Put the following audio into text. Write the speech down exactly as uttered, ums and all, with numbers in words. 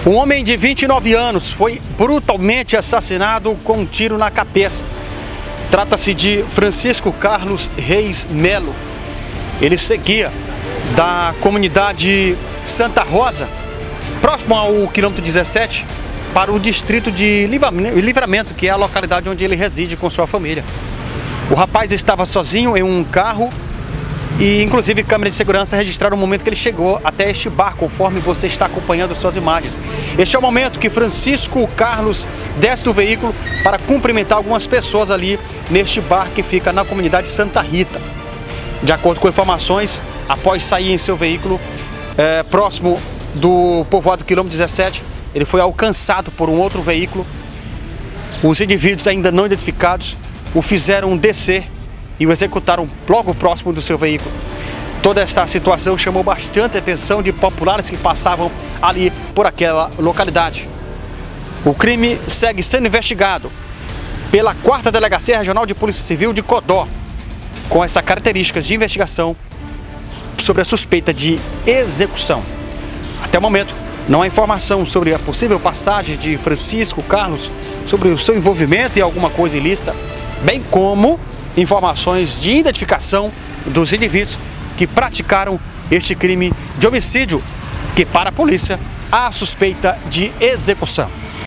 Um homem de vinte e nove anos foi brutalmente assassinado com um tiro na cabeça. Trata-se de Francisco Carlos Reis Melo. Ele seguia da comunidade Santa Rosa, próximo ao quilômetro dezessete, para o distrito de Livramento, que é a localidade onde ele reside com sua família. O rapaz estava sozinho em um carro e, inclusive, câmeras de segurança registraram o momento que ele chegou até este bar, conforme você está acompanhando suas imagens. Este é o momento que Francisco Carlos desce do veículo para cumprimentar algumas pessoas ali neste bar que fica na comunidade Santa Rita. De acordo com informações, após sair em seu veículo, é, próximo do povoado quilômetro dezessete, ele foi alcançado por um outro veículo. Os indivíduos ainda não identificados o fizeram descer e o executaram logo próximo do seu veículo. Toda esta situação chamou bastante atenção de populares que passavam ali por aquela localidade. O crime segue sendo investigado pela quarta Delegacia Regional de Polícia Civil de Codó, com essas características de investigação sobre a suspeita de execução. Até o momento, não há informação sobre a possível passagem de Francisco Carlos, sobre o seu envolvimento em alguma coisa ilícita, bem como informações de identificação dos indivíduos que praticaram este crime de homicídio, que para a polícia há suspeita de execução.